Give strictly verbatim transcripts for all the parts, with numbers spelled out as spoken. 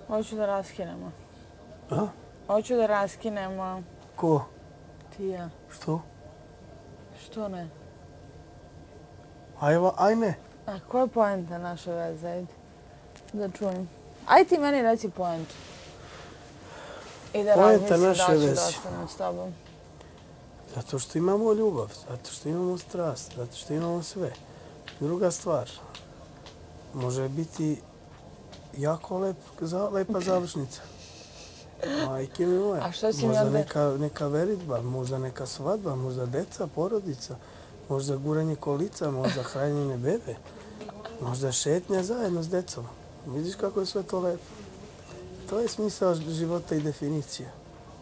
Hoću da raskinemo. A? Hoću da raskinemo. Ko? Ti i ja. Što? Što ne? Ajva, aj ne. A koja je poenta naše veze? Ajde. Da čujem. Aj ti meni reci poentu. I da razmislim da ću da ostanem s tobom. Zato što imamo ljubav, zato što imamo strast, zato što imamo sve. Druga stvar, može biti jako lep, za, lepa završnica. Majke mi moja. A što si mi možda onda... neka, neka veritba, možda neka svadba, možda deca, porodica, možda guranje kolica, možda hranjenje bebe, možda šetnja zajedno s decom. Vidiš kako je sve to lepo. To je smisao života i definicija.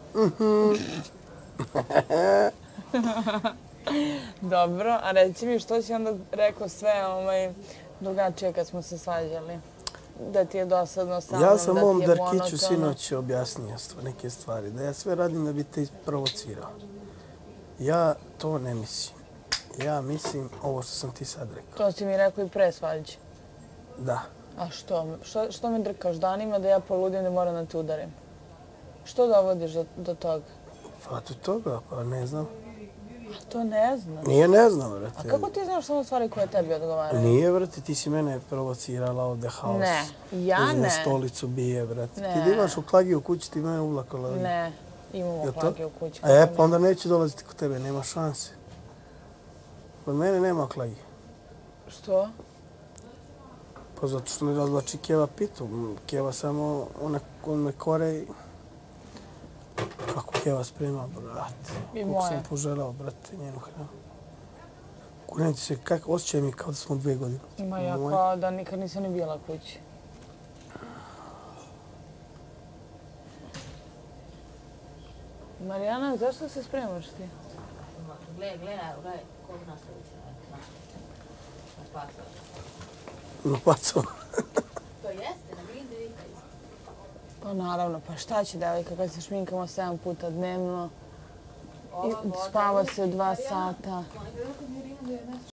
Dobro, a reci mi što si onda rekao sve ovaj, drugačije kad smo se svađali? Da ti je dosadno sa mnom, ja sam da ti mom je Darkiću monotono? sinoć objasnio neke stvari, da ja sve radim da bi te provocirao. Ja to ne mislim. Ja mislim ovo što sam ti sad rekao. To si mi rekao i pre svađe. Da. A što? Što, što me drkaš danima da ja poludim da moram da te udarim? Što dovodiš do, do toga? Pa do toga, pa ne znam. A to ne znaš. Nije ne znam, vrate. A kako ti znaš samo stvari koje tebi odgovaraju? Nije, vrate, ti si mene provocirala ovde haos. Ne, ja Uzme ne. stolicu bije, vrate. Ne. Ti da imaš u klagi u kući, ti mene uvlakala. Ne, imamo klage u kući. E, pa onda neću dolaziti kod tebe, nema šanse. Kod mene nema klagi. Što? Pa zato što ne razlači Keva pitu. Keva samo, ona, on me kore i... Kako Keva sprema, brate. I Kako moja. sam poželao, brate, njenu hranu. Kunem ti se, kako osjećaj mi kao da smo dve godine. Ima ja kao da nikad nisam ni bila kući. Marijana, zašto se spremaš ti? Gle, gle, gle, kog nastavića, na spacu. Na pacu. To jeste, na green devika isto. Pa naravno, pa šta će devojka kad se šminkamo sedam puta dnevno i spava se dva sata.